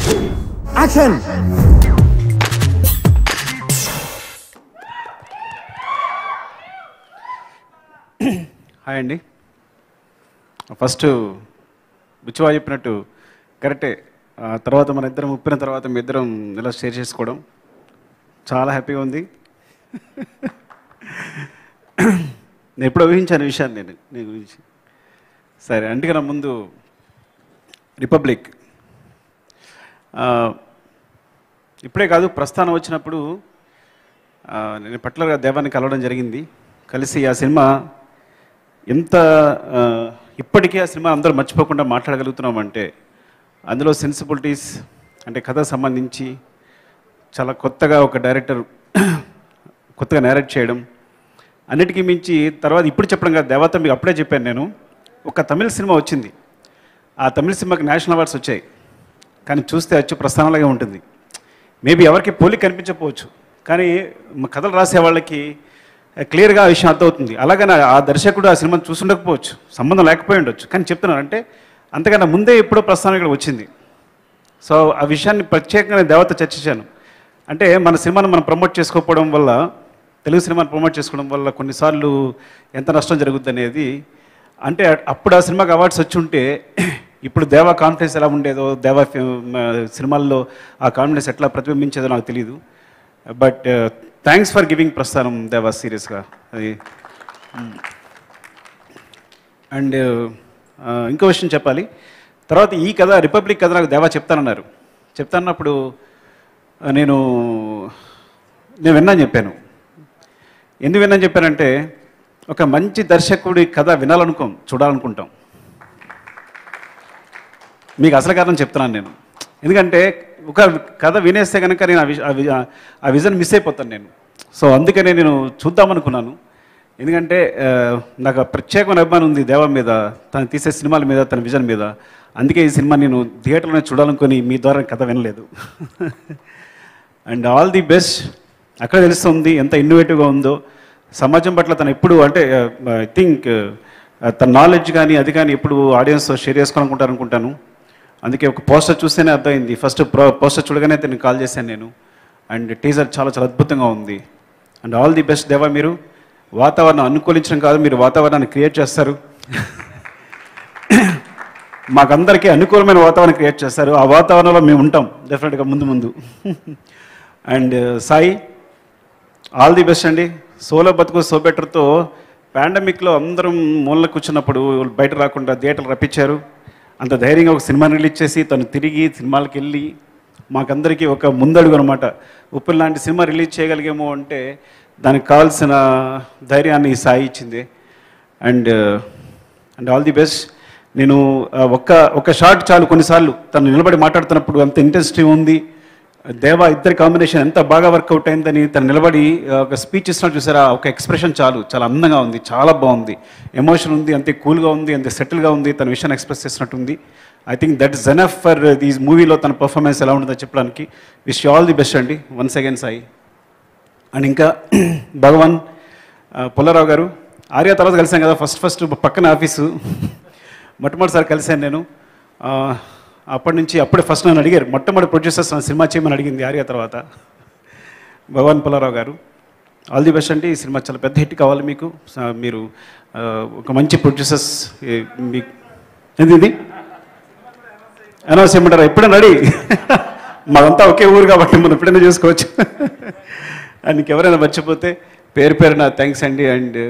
Action. Hi అండి. First బుచ్చివా చెప్పినట్టు కరెక్టే. తర్వాత మన ఇద్దరం ఉప్పిన తర్వాత మీ ఇద్దరం ఇలా షేర్ చేసుకోవడం చాలా హ్యాపీగా ఉంది. నేను ఎప్పుడు ఊహించాను విషయాన్ని నేను గురించి. సరే, అందుకన్నా ముందు రిపబ్లిక్ ఇప్పుడే కాదు, ప్రస్థానం వచ్చినప్పుడు నేను పర్టికులర్గా దేవాన్ని కలవడం జరిగింది. కలిసి ఆ సినిమా ఎంత ఇప్పటికీ ఆ సినిమా అందరూ మర్చిపోకుండా మాట్లాడగలుగుతున్నామంటే అందులో సెన్సిబిలిటీస్ అంటే కథ సంబంధించి చాలా కొత్తగా ఒక డైరెక్టర్ కొత్తగా నేరేట్ చేయడం, అన్నిటికీ మించి తర్వాత ఇప్పుడు చెప్పడం కాదు, దేవత మీకు అప్పుడే చెప్పాను నేను. ఒక తమిళ సినిమా వచ్చింది, ఆ తమిళ సినిమాకి నేషనల్ అవార్డ్స్ వచ్చాయి, కానీ చూస్తే వచ్చి ప్రస్థానంలాగే ఉంటుంది. మేబీ ఎవరికి పోలిక కనిపించకపోవచ్చు, కానీ కథలు రాసే వాళ్ళకి క్లియర్గా ఆ విషయం అర్థమవుతుంది. అలాగని ఆ దర్శకుడు ఆ సినిమాను చూసుండకపోవచ్చు, సంబంధం లేకపోయి ఉండొచ్చు, కానీ చెప్తున్నాను అంటే అంతకన్నా ముందే ఎప్పుడో ప్రస్థానం ఇక్కడ వచ్చింది. సో ఆ విషయాన్ని ప్రత్యేకంగా దేవత చర్చించాను. అంటే మన సినిమాను మనం ప్రమోట్ చేసుకోకపోవడం వల్ల, తెలుగు సినిమాను ప్రమోట్ చేసుకోవడం వల్ల కొన్నిసార్లు ఎంత నష్టం జరుగుద్ది అనేది. అంటే అప్పుడు ఆ సినిమాకి అవార్డ్స్ వచ్చి ఉంటే ఇప్పుడు దేవా కాన్ఫిడెన్స్ ఎలా ఉండేదో, దేవా సినిమాల్లో ఆ కాన్ఫిడెన్స్ ఎట్లా ప్రతిబింబించేదో నాకు తెలియదు. బట్ థ్యాంక్స్ ఫర్ గివింగ్ ప్రస్థానం దేవా, సీరియస్గా అది. అండ్ ఇంకో విషయం చెప్పాలి. తర్వాత ఈ కథ రిపబ్లిక్ కథ నాకు దేవా చెప్తానన్నారు. చెప్తానప్పుడు నేను విన్నాను చెప్పాను. ఎందుకు విన్నాను చెప్పానంటే, ఒక మంచి దర్శకుడి కథ చూడాలనుకుంటాం. మీకు అసలు కారణం చెప్తున్నాను నేను. ఎందుకంటే ఒక కథ వినేస్తే కనుక నేను ఆ విజన్ మిస్ అయిపోతాను నేను. సో అందుకనే నేను చూద్దామనుకున్నాను. ఎందుకంటే నాకు ప్రత్యేకమైన అభిమానం ఉంది దేవా మీద, తను తీసే సినిమాల మీద, తన విజన్ మీద. అందుకే ఈ సినిమా నేను థియేటర్లోనే చూడాలనుకొని మీ ద్వారా కథ వినలేదు. And all the best. అక్కడ తెలుస్తుంది ఎంత ఇన్నోవేటివ్గా ఉందో సమాజం పట్ల తను ఎప్పుడు. అంటే ఐ థింక్ తన నాలెడ్జ్ కానీ అది కానీ ఎప్పుడు ఆడియన్స్తో షేర్ చేసుకోవాలనుకుంటాను. అందుకే ఒక పోస్టర్ చూస్తేనే అర్థమైంది. ఫస్ట్ పోస్టర్ చూడగానే తనని కాల్ చేశాను నేను. అండ్ టీజర్ చాలా చాలా అద్భుతంగా ఉంది. అండ్ ఆల్ ది బెస్ట్ దేవా. మీరు వాతావరణం అనుకూలించడం కాదు, మీరు వాతావరణాన్ని క్రియేట్ చేస్తారు. మాకందరికీ అనుకూలమైన వాతావరణం క్రియేట్ చేస్తారు. ఆ వాతావరణంలో మేము ఉంటాం డెఫినెట్గా ముందు. And Sai, all the best అండి. సోలో బతుకు సో బెటర్తో పాండమిక్లో అందరం మూలన కూర్చున్నప్పుడు బయట రాకుండా థియేటర్లు రప్పించారు. అంత ధైర్యంగా ఒక సినిమాని రిలీజ్ చేసి తను తిరిగి సినిమాలకు వెళ్ళి మాకందరికీ ఒక ముందడుగు అనమాట. ఉప్పుల్ లాంటి సినిమా రిలీజ్ చేయగలిగేమో అంటే దానికి కావాల్సిన ధైర్యాన్ని సాయి ఇచ్చింది. And all the best. నేను ఒక షాట్ చాలు, కొన్నిసార్లు తను నిలబడి మాట్లాడుతున్నప్పుడు అంత ఇంట్రెస్టింగ్ ఉంది. దేవా ఇద్దరి కాంబినేషన్ ఎంత బాగా వర్కౌట్ అయిందని తను నిలబడి ఒక స్పీచ్ ఇస్తున్నట్టు చూసారా, ఒక ఎక్స్ప్రెషన్ చాలు, చాలా అందంగా ఉంది, చాలా బాగుంది, ఎమోషన్ ఉంది, అంతే కూల్గా ఉంది, అంతే సెటిల్గా ఉంది, తన విషయాన్ని ఎక్స్ప్రెస్ చేసినట్టుంది. I think that is enough for these మూవీలో తన పర్ఫార్మెన్స్ ఎలా ఉంటుందో చెప్పడానికి. విష్ ఆల్ ది బెస్ట్ అండి వన్స్ అగైన్ సాయి. అండ్ ఇంకా భగవాన్ పుల్లారావు గారు, ఆర్య తర్వాత కలిసాను కదా, ఫస్ట్ పక్కన ఆఫీసు మొట్టమొదటిసారి కలిశాను నేను. అప్పటి నుంచి అప్పుడే ఫస్ట్ నన్ను అడిగారు, మొట్టమొదటి ప్రొడ్యూసర్స్ నా సినిమా చేయమని అడిగింది ఆర్య తర్వాత. భగవాన్ పుల్లారావు గారు, ఆల్ ది బెస్ట్ అండి. ఈ సినిమా చాలా పెద్ద హిట్ కావాలి మీకు. మీరు ఒక మంచి ప్రొడ్యూసర్స్ మీకు ఇది అనౌన్స్ చేయమంటారా? ఎప్పుడైనా రెడీ. మాదంతా ఒకే ఊరు కాబట్టి మనం ఎప్పుడైనా చూసుకోవచ్చు. అండ్ ఇంకెవరైనా మర్చిపోతే పేరున థ్యాంక్స్ అండి. అండ్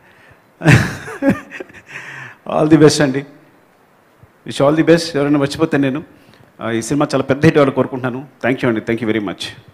ఆల్ ది బెస్ట్ అండి. Wish all the best. ఎవరైనా మర్చిపోతే నేను ఈ సినిమా చాలా పెద్ద హిట్ అవ్వాలని కోరుకుంటున్నాను. థ్యాంక్ యూ అండి. Thank you very much.